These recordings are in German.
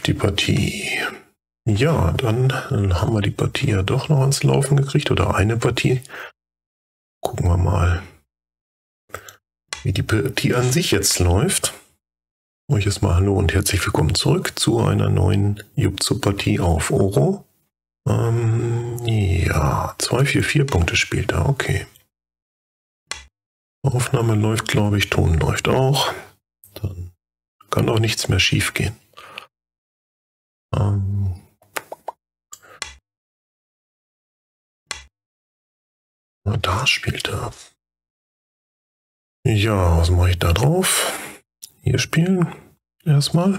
läuft die Partie. Ja, dann haben wir die Partie ja doch noch ans Laufen gekriegt, oder eine Partie. Gucken wir mal, wie die Partie an sich jetzt läuft. Euch erstmal hallo und herzlich willkommen zurück zu einer neuen Jupzo-Partie auf Oro. Ja, 244 Punkte spielt er, okay. Aufnahme läuft, glaube ich, Ton läuft auch. Dann kann auch nichts mehr schief gehen. Da spielt er. Ja, was mache ich da drauf? Hier spielen erstmal.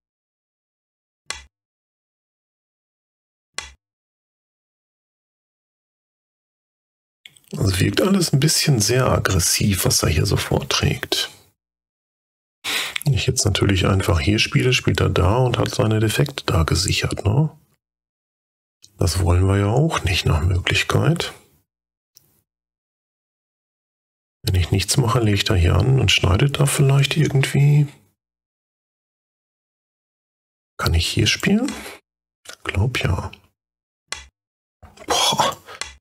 Also wirkt alles ein bisschen sehr aggressiv, was er hier so vorträgt. Wenn ich jetzt natürlich einfach hier spiele, spielt er da und hat seine Defekte da gesichert, ne? Das wollen wir ja auch nicht nach Möglichkeit. Wenn ich nichts mache, legt er hier an und schneidet da vielleicht irgendwie. Kann ich hier spielen? Ich glaube ja. Boah.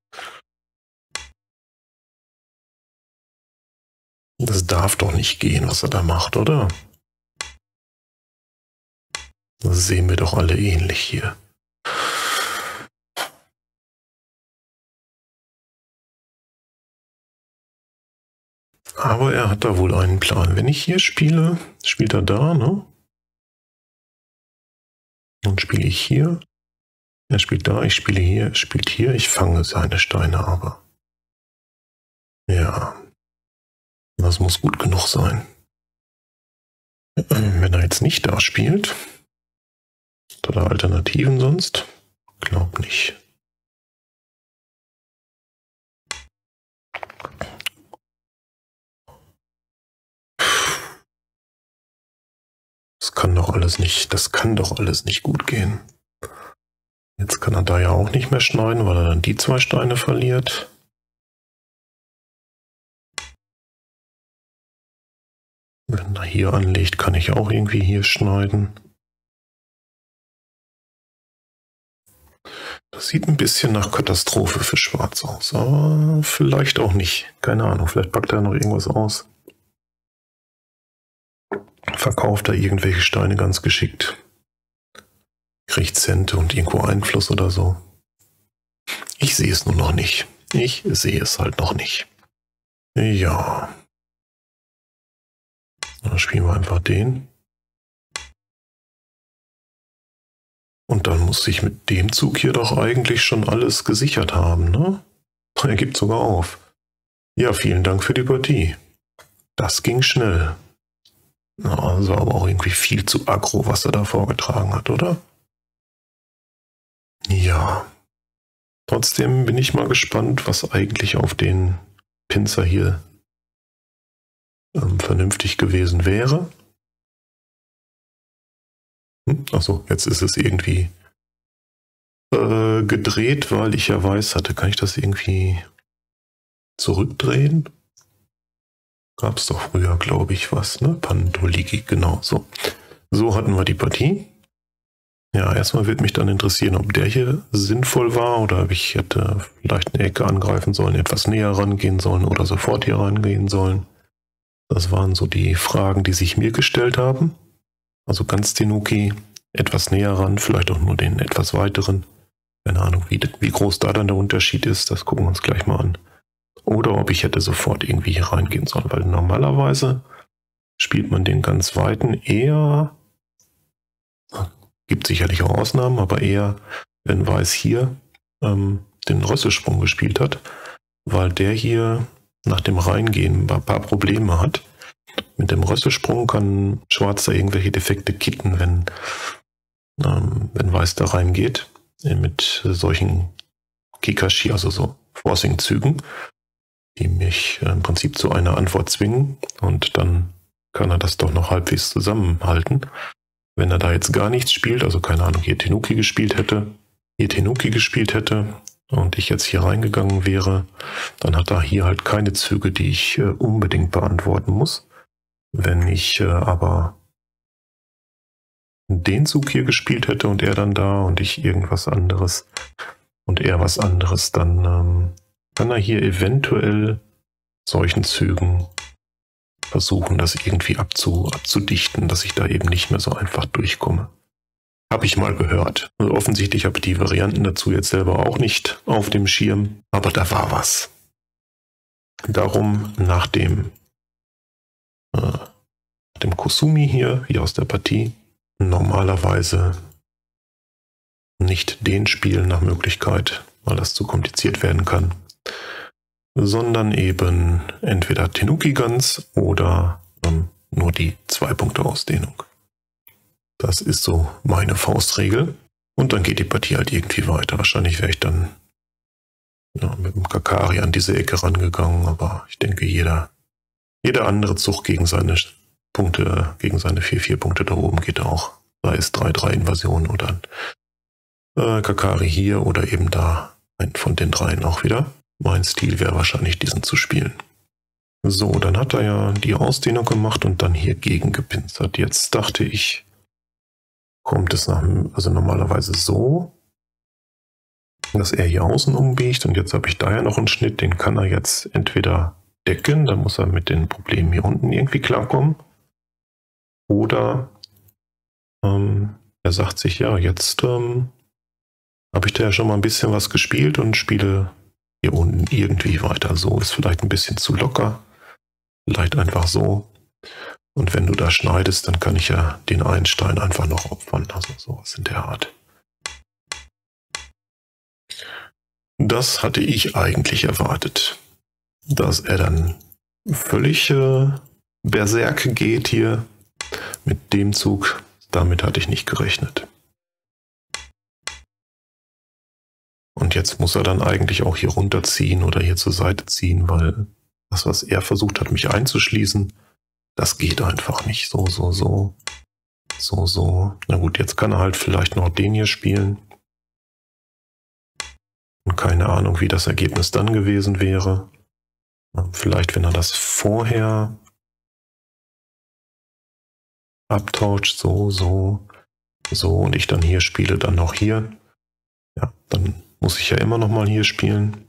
Das darf doch nicht gehen, was er da macht, oder? Das sehen wir doch alle ähnlich hier. Aber er hat da wohl einen Plan. Wenn ich hier spiele, spielt er da, ne? Dann spiele ich hier. Er spielt da, ich spiele hier, er spielt hier. Ich fange seine Steine aber. Ja. Das muss gut genug sein. Wenn er jetzt nicht da spielt, hat er Alternativen sonst? Glaub nicht. Das kann doch alles nicht gut gehen. Jetzt kann er da ja auch nicht mehr schneiden, weil er dann die zwei Steine verliert. Wenn er hier anlegt, kann ich auch irgendwie hier schneiden. Das sieht ein bisschen nach Katastrophe für Schwarz aus, aber vielleicht auch nicht. Keine Ahnung, vielleicht packt er noch irgendwas aus. Verkauft er irgendwelche Steine ganz geschickt. Kriegt Zente und irgendwo Einfluss oder so. Ich sehe es nur noch nicht. Ich sehe es halt noch nicht. Ja. Dann spielen wir einfach den. Und dann muss ich mit dem Zug hier doch eigentlich schon alles gesichert haben, ne? Er gibt sogar auf. Ja, vielen Dank für die Partie. Das ging schnell. Also aber auch irgendwie viel zu aggro, was er da vorgetragen hat, oder? Ja. Trotzdem bin ich mal gespannt, was eigentlich auf den Pinzer hier vernünftig gewesen wäre. Achso, jetzt ist es irgendwie gedreht, weil ich ja weiß hatte. Kann ich das irgendwie zurückdrehen? Gab es doch früher, glaube ich, was, ne? Pandoligi, genau, so. So hatten wir die Partie. Ja, erstmal wird mich dann interessieren, ob der hier sinnvoll war oder ob ich hätte vielleicht eine Ecke angreifen sollen, etwas näher rangehen sollen oder sofort hier rangehen sollen. Das waren so die Fragen, die sich mir gestellt haben. Also ganz Tenuki, etwas näher ran, vielleicht auch nur den etwas weiteren. Keine Ahnung, wie groß da dann der Unterschied ist, das gucken wir uns gleich mal an. Oder ob ich hätte sofort irgendwie hier reingehen sollen, weil normalerweise spielt man den ganz weiten eher, gibt sicherlich auch Ausnahmen, aber eher, wenn Weiß hier den Rösselsprung gespielt hat, weil der hier nach dem Reingehen ein paar Probleme hat. Mit dem Rösselsprung kann Schwarz da irgendwelche Defekte kitten, wenn Weiß da reingeht, mit solchen Kikashi, also so Forcing-Zügen, die mich im Prinzip zu einer Antwort zwingen, und dann kann er das doch noch halbwegs zusammenhalten. Wenn er da jetzt gar nichts spielt, also keine Ahnung, hier Tenuki gespielt hätte und ich jetzt hier reingegangen wäre, dann hat er hier halt keine Züge, die ich unbedingt beantworten muss. Wenn ich aber den Zug hier gespielt hätte und er dann da und ich irgendwas anderes und er was anderes, dann kann er hier eventuell solchen Zügen versuchen, das irgendwie abzudichten, dass ich da eben nicht mehr so einfach durchkomme. Habe ich mal gehört. Also offensichtlich habe ich die Varianten dazu jetzt selber auch nicht auf dem Schirm, aber da war was. Darum nach dem Kusumi hier aus der Partie normalerweise nicht den spielen nach Möglichkeit, weil das zu kompliziert werden kann, sondern eben entweder Tenuki Guns oder nur die 2-Punkte-Ausdehnung. Das ist so meine Faustregel. Und dann geht die Partie halt irgendwie weiter. Wahrscheinlich wäre ich dann mit dem Kakari an diese Ecke rangegangen, aber ich denke, jeder andere Zug gegen seine Punkte, gegen seine 4-4-Punkte da oben geht auch. Sei es 3-3-Invasion oder Kakari hier oder eben da einen von den dreien auch wieder. Mein Stil wäre wahrscheinlich, diesen zu spielen. So, dann hat er ja die Ausdehnung gemacht und dann hier gegen gepinzert. Jetzt dachte ich, kommt es also normalerweise so, dass er hier außen umbiegt und jetzt habe ich da ja noch einen Schnitt, den kann er jetzt entweder decken, dann muss er mit den Problemen hier unten irgendwie klarkommen, oder er sagt sich, ja, jetzt habe ich da ja schon mal ein bisschen was gespielt und spiele hier unten irgendwie weiter. So ist vielleicht ein bisschen zu locker, vielleicht einfach so. Und wenn du da schneidest, dann kann ich ja den einen Stein einfach noch opfern. Also sowas in der Art. Das hatte ich eigentlich erwartet. Dass er dann völlig berserk geht hier mit dem Zug. Damit hatte ich nicht gerechnet. Und jetzt muss er dann eigentlich auch hier runterziehen oder hier zur Seite ziehen, weil das, was er versucht hat, mich einzuschließen, das geht einfach nicht. So. Na gut, jetzt kann er halt vielleicht noch den hier spielen. Und keine Ahnung, wie das Ergebnis dann gewesen wäre. Vielleicht, wenn er das vorher abtauscht, so. Und ich dann hier spiele, dann noch hier. Ja, dann muss ich ja immer noch mal hier spielen.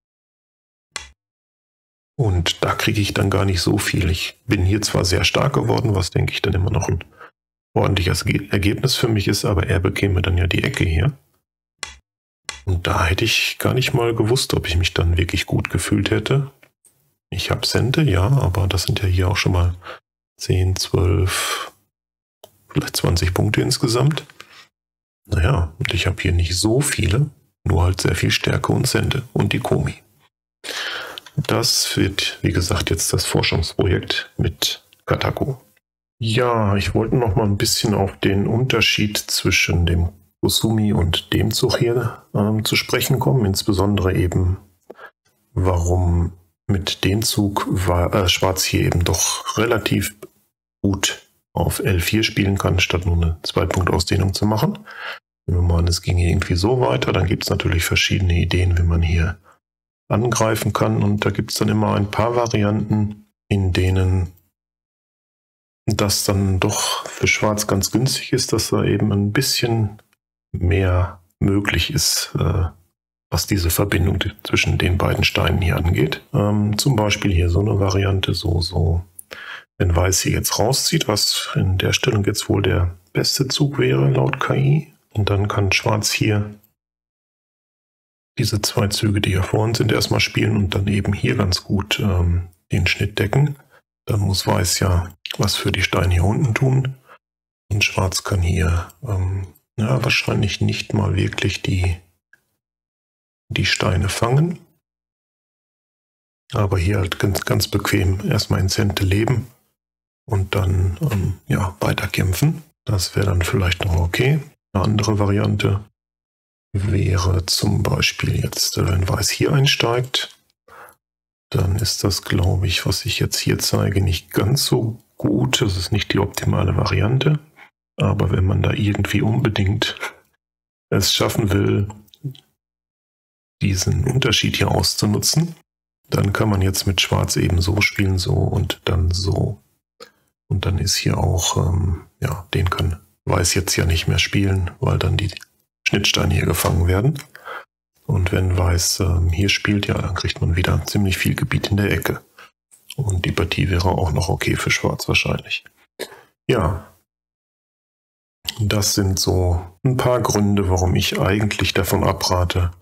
Und da kriege ich dann gar nicht so viel. Ich bin hier zwar sehr stark geworden, was denke ich dann immer noch ein ordentliches Ergebnis für mich ist, aber er bekäme dann ja die Ecke hier. Und da hätte ich gar nicht mal gewusst, ob ich mich dann wirklich gut gefühlt hätte. Ich habe Sente, ja, aber das sind ja hier auch schon mal 10, 12, vielleicht 20 Punkte insgesamt. Naja, und ich habe hier nicht so viele, nur halt sehr viel Stärke und Sente und die Komi. Das wird, wie gesagt, jetzt das Forschungsprojekt mit Kataku. Ja, ich wollte noch mal ein bisschen auf den Unterschied zwischen dem Kusumi und dem Zug hier zu sprechen kommen. Insbesondere eben, warum mit dem Zug Schwarz hier eben doch relativ gut auf L4 spielen kann, statt nur eine 2-Punkt-Ausdehnung zu machen. Wenn wir meinen, es ging irgendwie so weiter, dann gibt es natürlich verschiedene Ideen, wie man hier angreifen kann. Und da gibt es dann immer ein paar Varianten, in denen das dann doch für Schwarz ganz günstig ist, dass da eben ein bisschen mehr möglich ist, was diese Verbindung zwischen den beiden Steinen hier angeht. Zum Beispiel hier so eine Variante, so. Wenn Weiß hier jetzt rauszieht, was in der Stellung jetzt wohl der beste Zug wäre, laut KI. Und dann kann Schwarz hier diese 2 Züge, die hier vor uns sind, erstmal spielen und dann eben hier ganz gut den Schnitt decken. Dann muss Weiß ja was für die Steine hier unten tun. Und Schwarz kann hier wahrscheinlich nicht mal wirklich die Steine fangen. Aber hier halt ganz bequem erstmal in Sente leben und dann weiter kämpfen. Das wäre dann vielleicht noch okay. Eine andere Variante wäre zum Beispiel jetzt, wenn Weiß hier einsteigt, dann ist das, glaube ich, was ich jetzt hier zeige, nicht ganz so gut. Das ist nicht die optimale Variante. Aber wenn man da irgendwie unbedingt es schaffen will, diesen Unterschied hier auszunutzen, dann kann man jetzt mit Schwarz eben so spielen, so und dann so. Und dann ist hier auch, den kann Weiß jetzt ja nicht mehr spielen, weil dann die Schnittsteine hier gefangen werden. Und wenn Weiß hier spielt, ja, dann kriegt man wieder ziemlich viel Gebiet in der Ecke. Und die Partie wäre auch noch okay für Schwarz wahrscheinlich. Ja, das sind so ein paar Gründe, warum ich eigentlich davon abrate,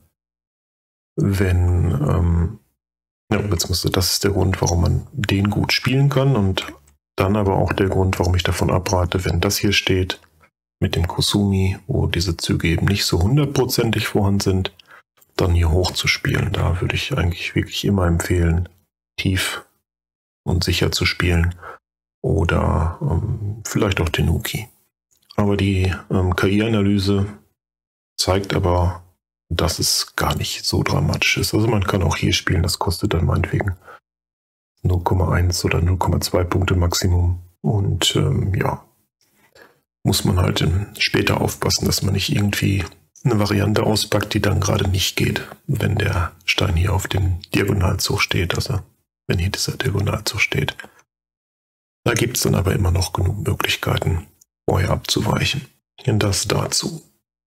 wenn, ja, beziehungsweise das ist der Grund, warum man den gut spielen kann und dann aber auch der Grund, warum ich davon abrate, wenn das hier steht mit dem Kusumi, wo diese Züge eben nicht so hundertprozentig vorhanden sind, dann hier hoch zu spielen. Da würde ich eigentlich wirklich immer empfehlen, tief und sicher zu spielen oder vielleicht auch Tenuki. Aber die KI-Analyse zeigt aber, dass es gar nicht so dramatisch ist. Also man kann auch hier spielen, das kostet dann meinetwegen 0,1 oder 0,2 Punkte Maximum. Und ja, muss man halt später aufpassen, dass man nicht irgendwie eine Variante auspackt, die dann gerade nicht geht, wenn der Stein hier auf dem Diagonalzug steht, also wenn hier dieser Diagonalzug steht. Da gibt es dann aber immer noch genug Möglichkeiten, vorher abzuweichen. Das dazu.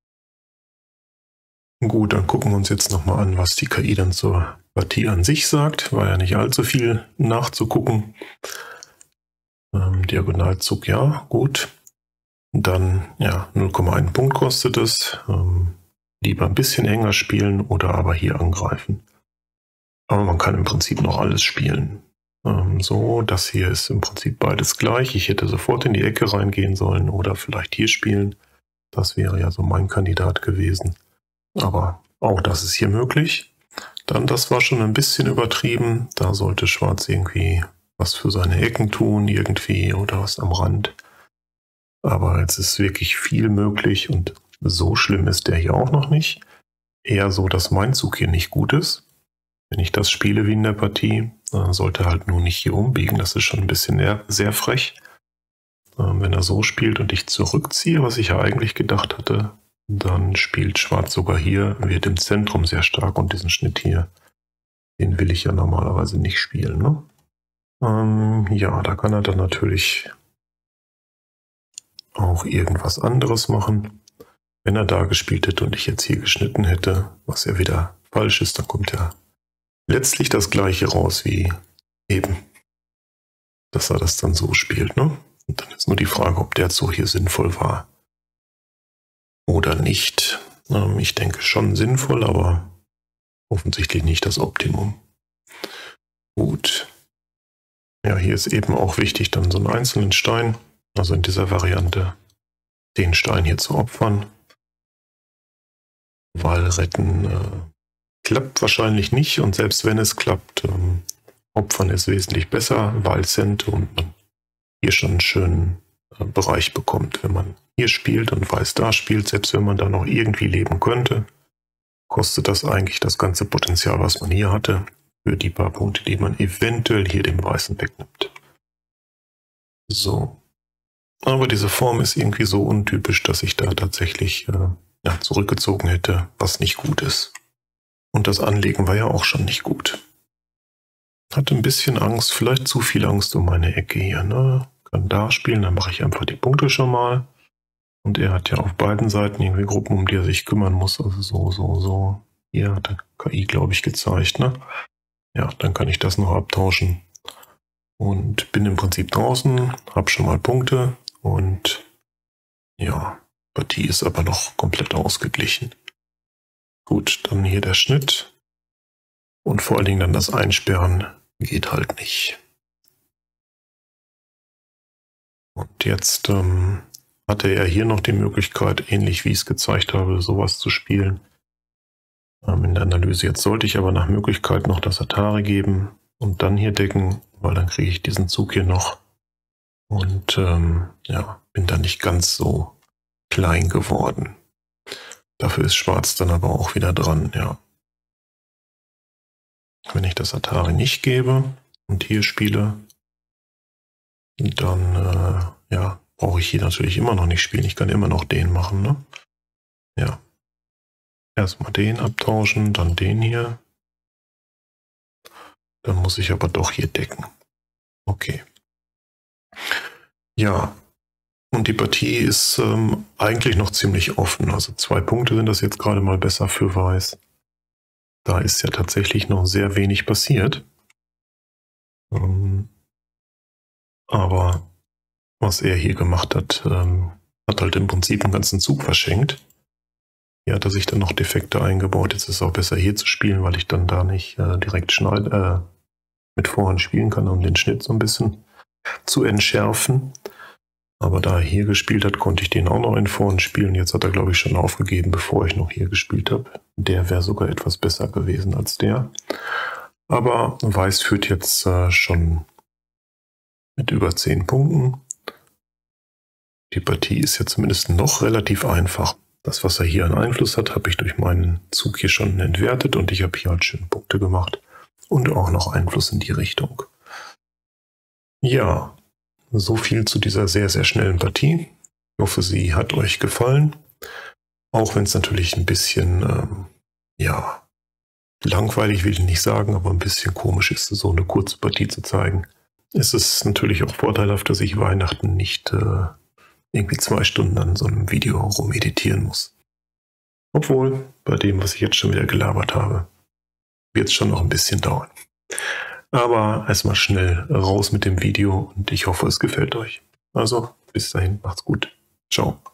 Gut, dann gucken wir uns jetzt nochmal an, was die KI dann zur Partie an sich sagt. War ja nicht allzu viel nachzugucken. Diagonalzug, ja, gut. Dann, ja, 0,1 Punkt kostet es. Lieber ein bisschen enger spielen oder aber hier angreifen. Aber man kann im Prinzip noch alles spielen. So, das hier ist im Prinzip beides gleich. Ich hätte sofort in die Ecke reingehen sollen oder vielleicht hier spielen. Das wäre ja so mein Kandidat gewesen. Aber auch das ist hier möglich. Dann, das war schon ein bisschen übertrieben. Da sollte Schwarz irgendwie was für seine Ecken tun, irgendwie oder was am Rand. Aber jetzt ist wirklich viel möglich und so schlimm ist der hier auch noch nicht. Eher so, dass mein Zug hier nicht gut ist. Wenn ich das spiele wie in der Partie, sollte halt nur nicht hier umbiegen. Das ist schon ein bisschen sehr frech. Wenn er so spielt und ich zurückziehe, was ich ja eigentlich gedacht hatte, dann spielt Schwarz sogar hier, wird im Zentrum sehr stark und diesen Schnitt hier, den will ich ja normalerweise nicht spielen. Ne? Ja, da kann er dann natürlich auch irgendwas anderes machen. Wenn er da gespielt hätte und ich jetzt hier geschnitten hätte, was ja wieder falsch ist, dann kommt ja letztlich das gleiche raus wie eben, dass er das dann so spielt. Ne? Und dann ist nur die Frage, ob der Zug hier sinnvoll war oder nicht. Ich denke schon sinnvoll, aber offensichtlich nicht das Optimum. Gut. Ja, hier ist eben auch wichtig, dann so einen einzelnen Stein, also in dieser Variante, den Stein hier zu opfern. Weil retten klappt wahrscheinlich nicht und selbst wenn es klappt, opfern ist wesentlich besser, Wahlcent und man hier schon einen schönen Bereich bekommt. Wenn man hier spielt und Weiß da spielt, selbst wenn man da noch irgendwie leben könnte, kostet das eigentlich das ganze Potenzial, was man hier hatte, für die paar Punkte, die man eventuell hier dem Weißen wegnimmt. So. Aber diese Form ist irgendwie so untypisch, dass ich da tatsächlich zurückgezogen hätte, was nicht gut ist. Und das Anlegen war ja auch schon nicht gut. Hatte ein bisschen Angst, vielleicht zu viel Angst um meine Ecke hier. Ne? Kann da spielen, dann mache ich einfach die Punkte schon mal. Und er hat ja auf beiden Seiten irgendwie Gruppen, um die er sich kümmern muss. Also so. Hier hat der KI, glaube ich, gezeigt. Ne? Ja, dann kann ich das noch abtauschen. Und bin im Prinzip draußen, habe schon mal Punkte. Und ja, Partie ist aber noch komplett ausgeglichen. Gut, dann hier der Schnitt. Und vor allen Dingen dann das Einsperren geht halt nicht. Und jetzt hatte er hier noch die Möglichkeit, ähnlich wie ich es gezeigt habe, sowas zu spielen. In der Analyse jetzt sollte ich aber nach Möglichkeit noch das Atari geben und dann hier decken, weil dann kriege ich diesen Zug hier noch. Und ja, bin dann nicht ganz so klein geworden. Dafür ist Schwarz dann aber auch wieder dran, ja. Wenn ich das Atari nicht gebe und hier spiele, dann ja, brauche ich hier natürlich immer noch nicht spielen. Ich kann immer noch den machen, ne? Ja. Erstmal den abtauschen, dann den hier. Dann muss ich aber doch hier decken. Okay. Ja. Und die Partie ist eigentlich noch ziemlich offen. Also 2 Punkte sind das jetzt gerade mal besser für Weiß. Da ist ja tatsächlich noch sehr wenig passiert. Aber was er hier gemacht hat, hat halt im Prinzip einen ganzen Zug verschenkt. Hier hat er sich dann noch Defekte eingebaut. Jetzt ist es auch besser hier zu spielen, weil ich dann da nicht direkt mit Vorhand spielen kann, um den Schnitt so ein bisschen zu entschärfen. Aber da er hier gespielt hat, konnte ich den auch noch in Vorhand spielen. Jetzt hat er, glaube ich, schon aufgegeben, bevor ich noch hier gespielt habe. Der wäre sogar etwas besser gewesen als der. Aber Weiß führt jetzt schon mit über 10 Punkten. Die Partie ist ja zumindest noch relativ einfach. Das, was er hier an Einfluss hat, habe ich durch meinen Zug hier schon entwertet und ich habe hier halt schön Punkte gemacht und auch noch Einfluss in die Richtung. Ja, so viel zu dieser sehr, sehr schnellen Partie. Ich hoffe, sie hat euch gefallen. Auch wenn es natürlich ein bisschen, ja, langweilig will ich nicht sagen, aber ein bisschen komisch ist, so eine kurze Partie zu zeigen. Es ist natürlich auch vorteilhaft, dass ich Weihnachten nicht irgendwie 2 Stunden an so einem Video rumeditieren muss. Obwohl, bei dem, was ich jetzt schon wieder gelabert habe, wird es schon noch ein bisschen dauern. Aber erstmal schnell raus mit dem Video und ich hoffe, es gefällt euch. Also, bis dahin, macht's gut. Ciao.